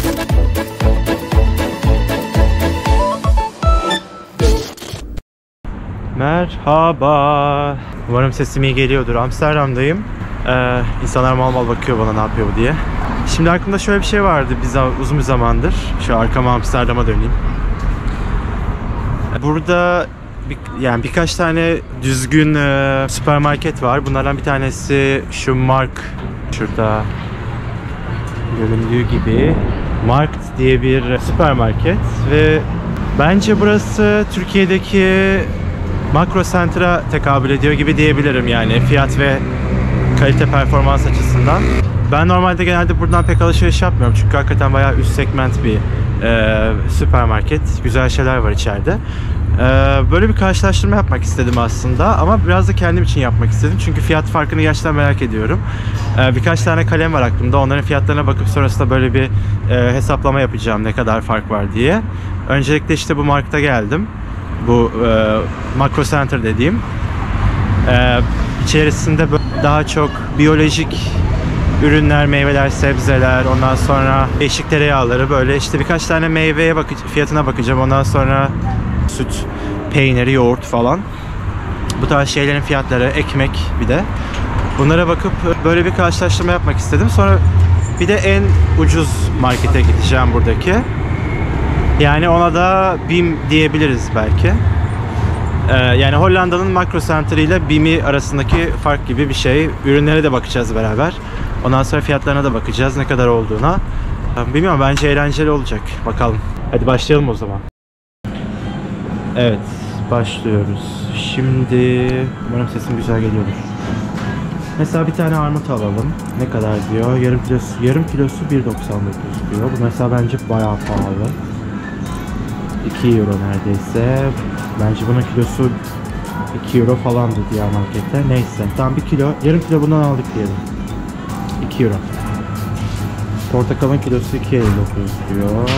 Merhaba. Umarım sesim iyi geliyordur. Amsterdam'dayım. İnsanlar mal mal bakıyor bana, ne yapıyor bu diye. Şimdi aklımda şöyle bir şey vardı uzun bir zamandır. Şu arkama Amsterdam'a döneyim. Burada birkaç tane düzgün süpermarket var. Bunlardan bir tanesi şu Markt. Şurada göründüğü gibi Markt diye bir süpermarket ve bence burası Türkiye'deki Makro Center'a tekabül ediyor gibi diyebilirim, yani fiyat ve kalite performans açısından. Ben normalde genelde buradan pek alışveriş yapmıyorum çünkü hakikaten bayağı üst segment bir süpermarket. Güzel şeyler var içeride. Böyle bir karşılaştırma yapmak istedim aslında ama biraz da kendim için yapmak istedim çünkü fiyat farkını gerçekten merak ediyorum. Birkaç tane kalem var aklımda, onların fiyatlarına bakıp sonrasında böyle bir hesaplama yapacağım ne kadar fark var diye. Öncelikle işte bu Markt'a geldim. Bu Makro Center dediğim. İçerisinde daha çok biyolojik ürünler, meyveler, sebzeler, ondan sonra değişik tereyağları, böyle işte birkaç tane meyveye fiyatına bakacağım. Ondan sonra süt, peyniri, yoğurt falan. Bu tarz şeylerin fiyatları, ekmek bir de. Bunlara bakıp böyle bir karşılaştırma yapmak istedim. Sonra bir de en ucuz markete gideceğim buradaki. Yani ona da BİM diyebiliriz belki. Yani Hollanda'nın Makro Center ile BİM'i arasındaki fark gibi bir şey. Ürünlere de bakacağız beraber. Ondan sonra fiyatlarına da bakacağız, ne kadar olduğuna. Bilmiyorum, bence eğlenceli olacak. Bakalım. Hadi başlayalım o zaman. Evet, başlıyoruz. Şimdi umarım sesim güzel geliyordur. Mesela bir tane armut alalım. Ne kadar diyor? Yarım kilosu 1.99 diyor. Bu mesela bence bayağı pahalı. 2 euro neredeyse. Bence bunun kilosu 2 euro falandı diğer markette. Neyse. Tamam, yarım kilo bundan aldık diyelim. 2 euro. Portakalın kilosu 2.59 diyor.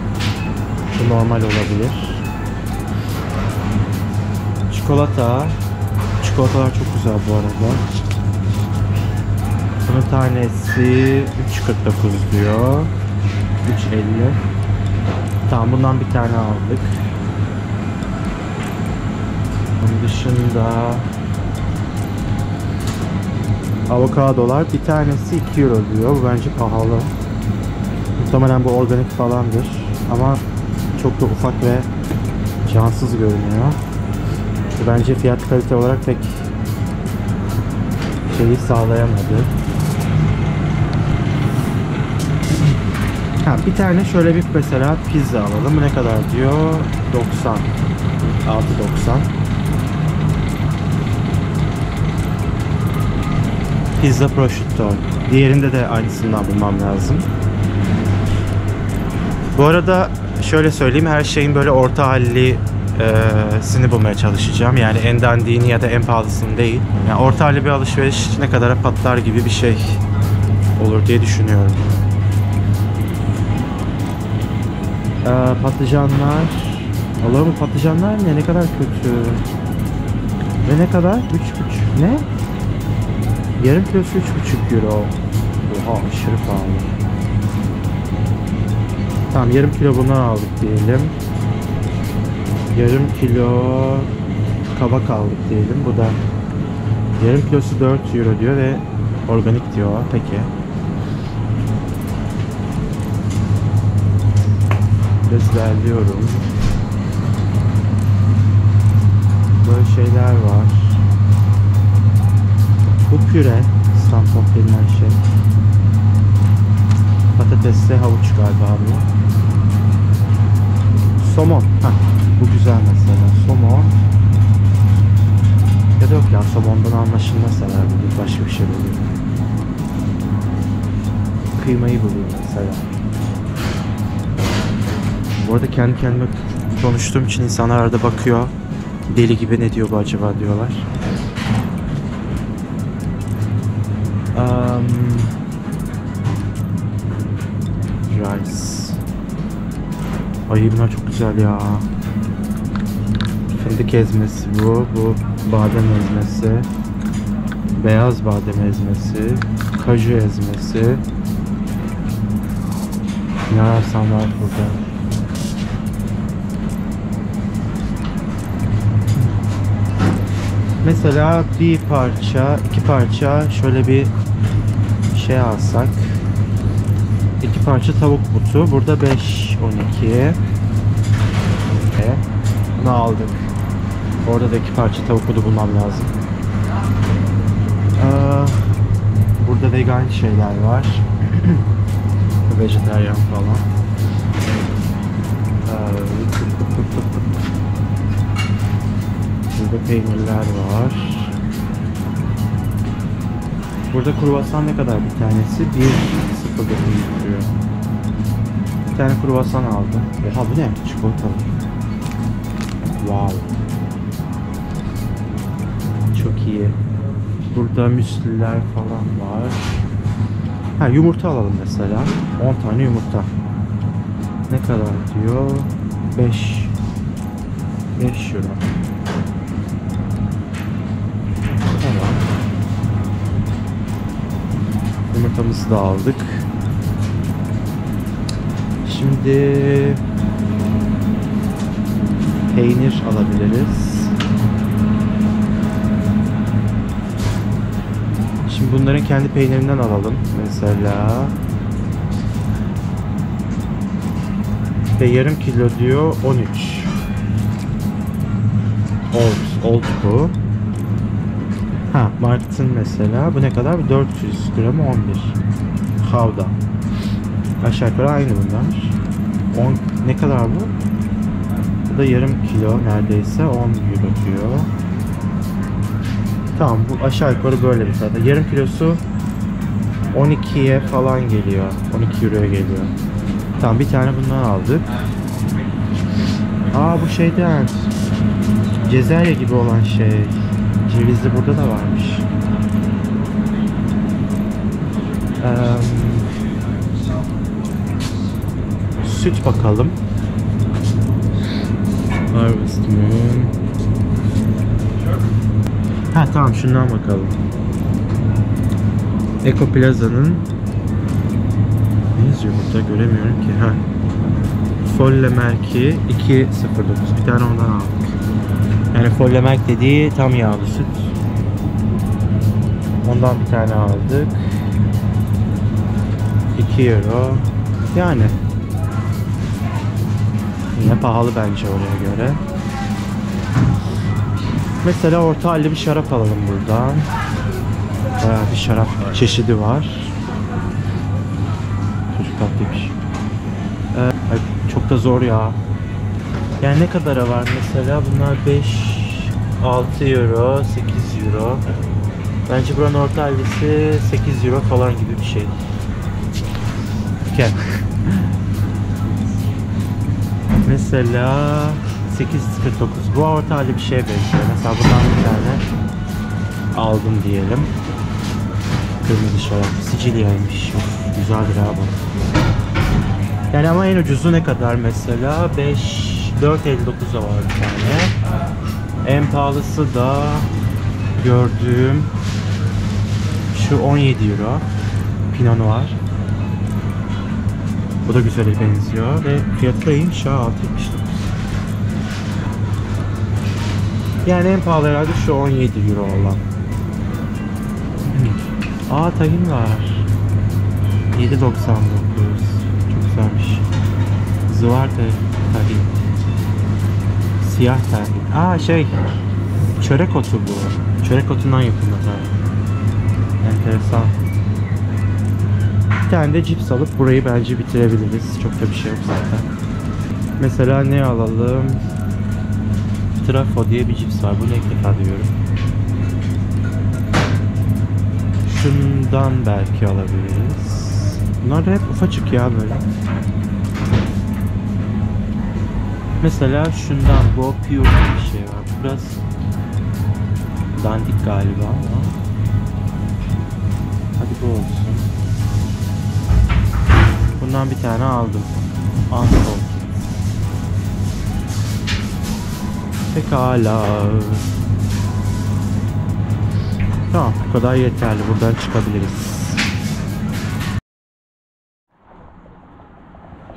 Bu normal olabilir. Çikolatalar çok güzel bu arada. Bunun tanesi 3.49 diyor. 3.50. Tamam, bundan bir tane aldık. Onun dışında avokadolar bir tanesi 2 euro diyor. Bu bence pahalı. Muhtemelen bu organik falandır. Ama çok da ufak ve cansız görünüyor. Bence fiyat kalite olarak pek şeyi sağlayamadı. Bir tane şöyle bir mesela pizza alalım. Ne kadar diyor? 90. 6.90. Pizza prosciutto. Diğerinde de aynısından bulmam lazım. Bu arada şöyle söyleyeyim, her şeyin böyle orta halli sini bulmaya çalışacağım. Yani en dandiğini ya da en pahalısını değil. Yani orta halli bir alışveriş ne kadara patlar gibi bir şey olur diye düşünüyorum. Patlıcanlar. Olur mu? Patlıcanlar ne kadar kötü. Ve ne kadar? 3.5. Ne? Yarım kilosu 3.5 euro. Oha, aşırı pahalı. Tamam, yarım kilo bundan aldık diyelim. Yarım kilo kabak aldık diyelim. Bu da yarım kilosu 4 euro diyor ve organik diyor. Peki. Biraz ilerliyorum. Böyle şeyler var. Bu püre, stampot denilen şey. Patatesli havuç galiba bu. Somon. Bu güzel mesela. Somon. Ya da yok ya, somondan anlaşılmaz herhalde. Başka bir şey oluyor. Kıymayı bulayım mesela. Bu arada kendi kendime konuştuğum için insanlar arada bakıyor. Deli gibi, ne diyor bu acaba diyorlar. Rice. Ay, bunlar çok güzel ya. Fındık ezmesi bu. Bu badem ezmesi. Beyaz badem ezmesi. Kaju ezmesi. Ne ararsan var burada. Mesela bir parça, iki parça şöyle bir şey alsak. İki parça tavuk butu. Burada 5.12. Bunu aldık. Orada da iki parça tavuk butu bulmam lazım. Burada vegan şeyler var. Vejetaryen falan. Burada peynirler var. Burada kruvasan ne kadar bir tanesi? 1.09 diyor. Bir tane kruvasan aldım. Oha bu ne? Çikolatalı. Wow. Çok iyi. Burada müsliler falan var. Ha, yumurta alalım mesela. 10 tane yumurta. Ne kadar diyor? 5 euro. Tamam. Yumurtamızı da aldık. Şimdi peynir alabiliriz. Şimdi bunların kendi peynirinden alalım. Mesela ve yarım kilo diyor 13. Old bu. Ha, Mart'ın mesela bu ne kadar? 400 gramı 11. Havda. Aşağı yukarı aynı bunlar. 10 ne kadar bu? Bu da yarım kilo neredeyse 10 euro diyor. Tamam, bu aşağı yukarı böyle bir tadı. Yarım kilosu 12'ye falan geliyor. 12 euroya geliyor. Tamam, bir tane bundan aldık. Aa, bu şeyden Cezerye gibi olan şey. Cevizli burada da varmış. Süt bakalım. Harvest Moon. Ha tamam, şundan bakalım. Eko Plaza'nın ne yazıyor burada, göremiyorum ki. Ha. Follemerki 2.09. Bir tane ondan aldık. Yani Follemerk dediği tam yağlı süt. Ondan bir tane aldık. 2 euro. Yani yine pahalı bence oraya göre. Mesela orta halli bir şarap alalım buradan. Bayağı bir şarap çeşidi var. Çocuk tatlıymış. Çok da zor ya. Yani ne kadara var mesela? Bunlar 6 euro, 8 euro. Bence buranın orta hallisi 8 euro falan gibi bir şey. Gel. Mesela 8.49. Bu orta halli bir şeye benziyor. Mesela bundan bir tane aldım diyelim. Kırmızı şarap. Sicilya'ymış. Güzeldir abi. Yani ama en ucuzu ne kadar mesela? 4.59'a var bir tane. En pahalısı da gördüğüm şu 17 euro. Pinot Noir. Bu da güzel benziyor ve fiyatı da iyiymiş ha, 6.79. Yani en pahalı herhalde şu 17 euro olan. Aa, tahin var. 7.99. Çok güzelmiş. Zıvar tahin. Siyah tahin. Aa, çörek otu bu. Çörek otundan yapılma tahin. Enteresan. Bir tane de cips alıp burayı bence bitirebiliriz. Çok da bir şey yok zaten. Mesela ne alalım? Trafo diye bir cips var. Bunu ilk defa diyorum. Şundan belki alabiliriz. Bunlar da hep ufacık ya böyle. Mesela şundan, bu pure bir şey var. Biraz dandik galiba ama hadi bu olsun. Bundan bir tane aldım. Unsalted. Pekala. Tamam, bu kadar yeterli. Buradan çıkabiliriz.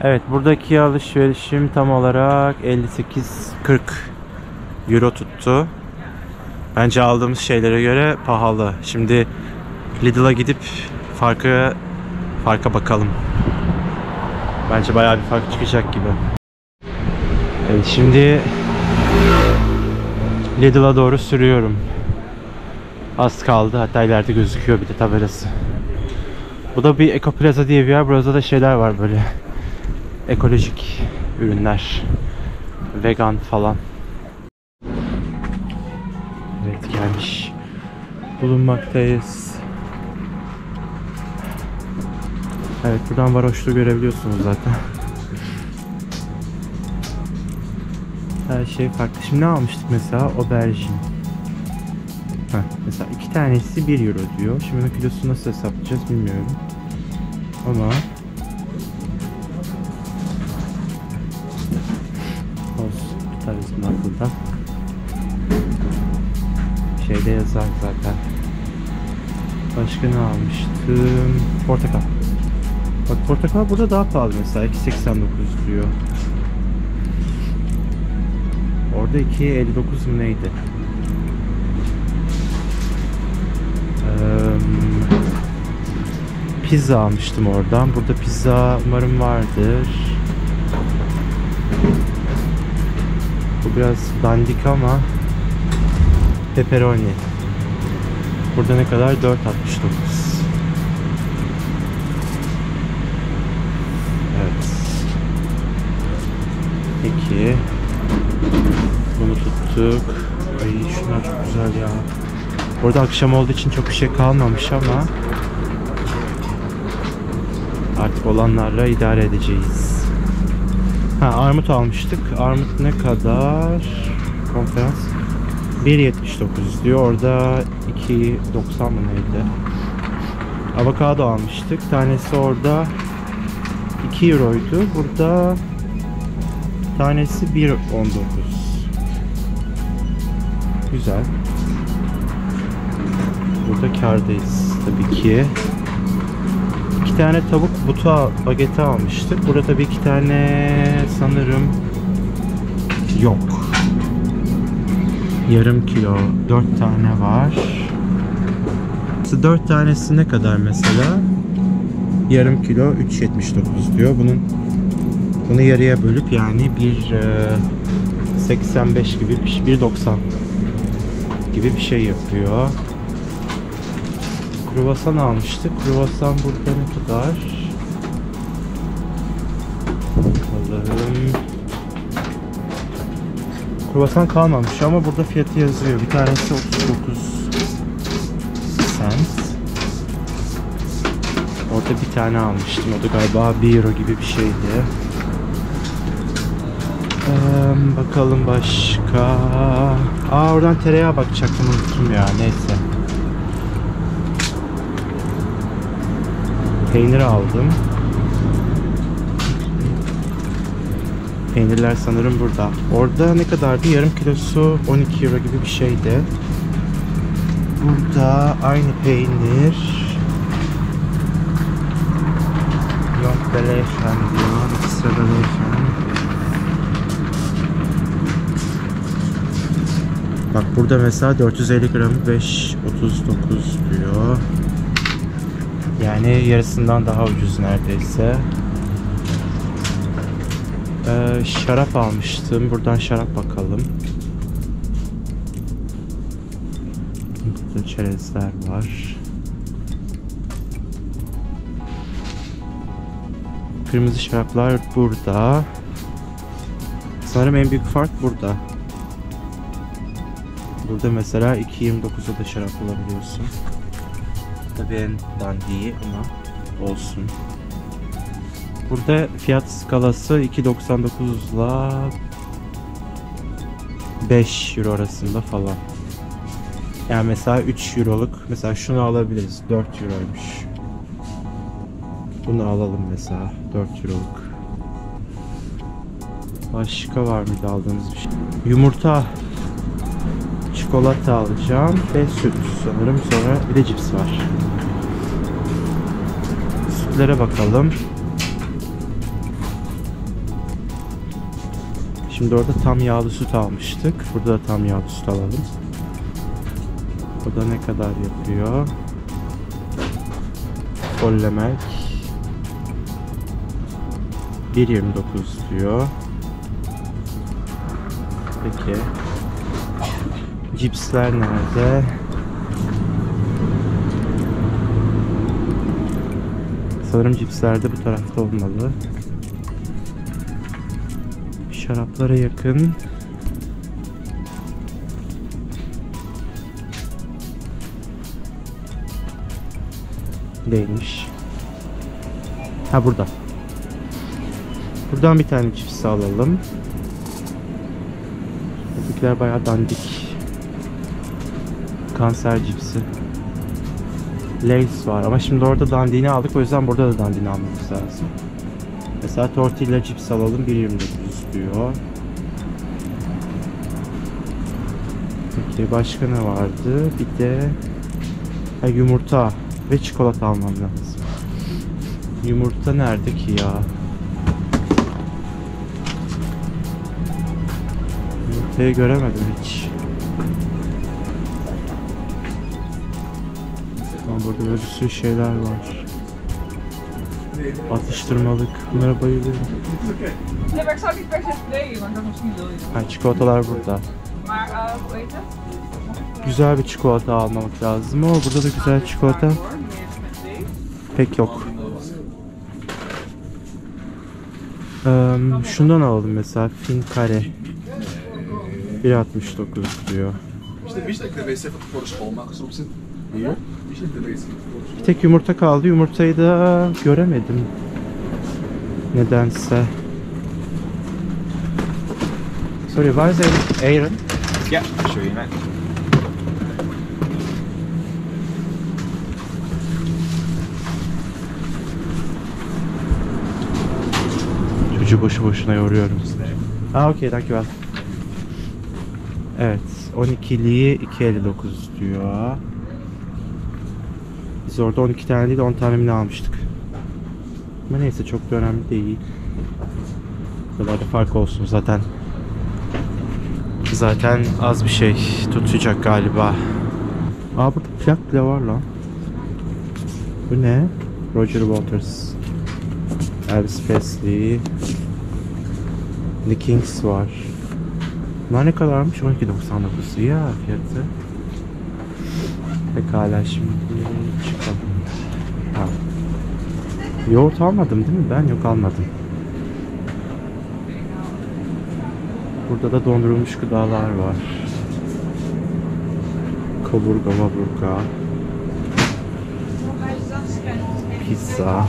Evet, buradaki alışverişim tam olarak 58-40 euro tuttu. Bence aldığımız şeylere göre pahalı. Şimdi Lidl'a gidip farka bakalım. Bence bayağı bir fark çıkacak gibi. Evet, şimdi Lidl'a doğru sürüyorum. Az kaldı. Hatta ileride gözüküyor bir de tabelası. Bu da bir Eko Plaza diye bir yer. Burada da şeyler var böyle. Ekolojik ürünler. Vegan falan. Evet, gelmiş bulunmaktayız. Evet, buradan varoşlu görebiliyorsunuz zaten. Her şey farklı. Şimdi ne almıştık mesela? Aubergine. Mesela 2 tanesi 1 euro diyor. Şimdi bunun kilosunu nasıl hesaplayacağız bilmiyorum. Ama olsun, tutarız bunu aklımda. Şeyde yazar zaten. Başka ne almıştım? Portakal. Bak, portakal burada daha pahalı mesela. 2.89 diyor. Orada 2.59 mu neydi? Pizza almıştım oradan. Burada pizza umarım vardır. Bu biraz dandik ama pepperoni. Burada ne kadar? 4.69. Evet. Peki. Bunu tuttuk. Ay, şunlar çok güzel ya. Orada akşam olduğu için çok bir şey kalmamış ama artık olanlarla idare edeceğiz. Armut almıştık. Armut ne kadar? Konferans 1.79 diyor. Orada 2.90 mı neydi? Avokado almıştık. Tanesi orada 2 euroydu. Burada tanesi 1.19. Güzel. Burada kârdayız tabii ki. 2 tane tavuk butu bageti almıştık. Burada tabii 2 tane sanırım yok. Yarım kilo 4 tane var. 4 tanesi ne kadar mesela? Yarım kilo 3.79 diyor. Bunu yarıya bölüp yani 1.85 gibi bir şey, 1.90 gibi bir şey yapıyor. Kruvasan almıştık. Kruvasan burada ne kadar? Bakalım. Kruvasan kalmamış ama burada fiyatı yazıyor. Bir tanesi 39 cent. Orada bir tane almıştım. O da galiba 1 euro gibi bir şeydi. Bakalım başka. Oradan tereyağı bakacaktım, unuttum ya. Neyse. Peynir aldım. Peynirler sanırım burada. Orada ne kadardı? Yarım kilosu 12 euro gibi bir şeydi. Burada aynı peynir. Yok, Beleyfen diyor. Ekstra Beleyfen. Bak, burada mesela 450 gramı 5.39 diyor. Yani yarısından daha ucuz neredeyse. Şarap almıştım. Buradan şarap bakalım. Burada çerezler var. Kırmızı şaraplar burada. Sanırım en büyük fark burada. Burada mesela 2.29'a da şarap bulabiliyorsun. Tabii en dandiği ama olsun. Burada fiyat skalası 2.99 ile 5 euro arasında falan. Yani mesela 3 euroluk, mesela şunu alabiliriz. 4 euroymuş. Bunu alalım mesela. 4 euroluk. Başka var mıydı aldığımız bir şey? Yumurta, çikolata alacağım ve süt sanırım, sonra bir de cips var. Sütlere bakalım. Şimdi orada tam yağlı süt almıştık. Burada da tam yağlı süt alalım. O da ne kadar yapıyor? Follemek 1.29 diyor. Peki. Cipsler nerede? Sanırım cipsler de bu tarafta olmalı. Şaraplara yakın. Değilmiş. Ha, burada. Buradan bir tane cips alalım. Buradakiler bayağı dandik. Kanser cipsi. Lay's var ama şimdi orada dandini aldık, o yüzden burada da dandini almamız lazım. Mesela tortilla cips alalım, 1.29 diyor. Peki başka ne vardı? Bir de yumurta ve çikolata almam lazım. Yumurta nerede ki ya? Yumurtayı göremedim hiç. Ama burada böyle bir sürü şeyler var. Atıştırmalık. Bunlara bayılıyorum. Nee, maar ik zou niet per se twee, maar dat misschien wil je. Ha, çikolatalar burada. Maar hoe heet het? Güzel bir çikolata almamak lazım ama burada da güzel çikolata pek yok. Şundan alalım mesela, fin kare. 1.69 diyor. Bir tek yumurta kaldı. Yumurtayı da göremedim nedense. Sorry, where is Aaron? Yeah, I'll show you, man. Çocuğu boşu boşuna yoruyorum. Okay, thank you. Evet, 12'liği 2.59 diyor. Biz orada 12 tane değil de 10 tane mi ne almıştık. Ama neyse, çok da önemli değil. Bu kadar da fark olsun zaten. Zaten az bir şey tutacak galiba. Aa, burada plak bile var lan. Bu ne? Roger Waters, Elvis Presley, The Kings var. Bunlar ne kadarmış? 12.99 ya fiyatı. Pekala, şimdi çıkalım. Ha. Yoğurt almadım değil mi? Ben yok, almadım. Burada da dondurulmuş gıdalar var. Kaburga, maburga. Pizza.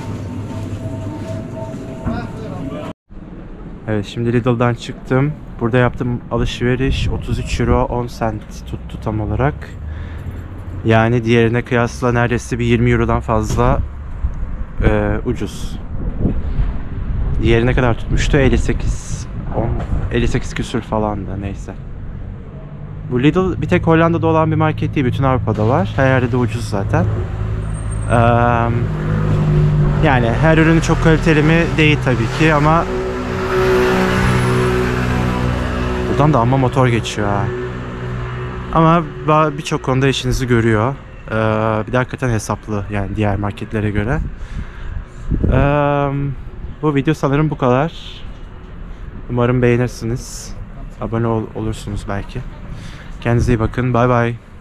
Evet, şimdi Lidl'dan çıktım. Burada yaptığım alışveriş 33 euro 10 cent tuttu tam olarak. Yani diğerine kıyasla neredeyse bir 20 eurodan fazla ucuz. Diğeri ne kadar tutmuştu? 58 küsür falan da, neyse. Bu Lidl bir tek Hollanda'da olan bir market değil, bütün Avrupa'da var. Her yerde de ucuz zaten. Yani her ürünü çok kaliteli mi? Değil tabii ki ama buradan da amma motor geçiyor ha. Ama birçok konuda işinizi görüyor. Bir de hakikaten hesaplı, yani diğer marketlere göre. Bu video sanırım bu kadar. Umarım beğenirsiniz. Abone olursunuz belki. Kendinize iyi bakın. Bye bye.